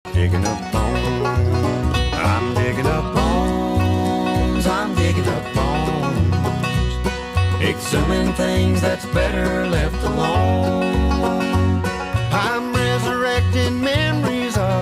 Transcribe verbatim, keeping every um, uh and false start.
Digging up bones, I'm digging up bones, I'm digging up bones, exhuming things that's better left alone.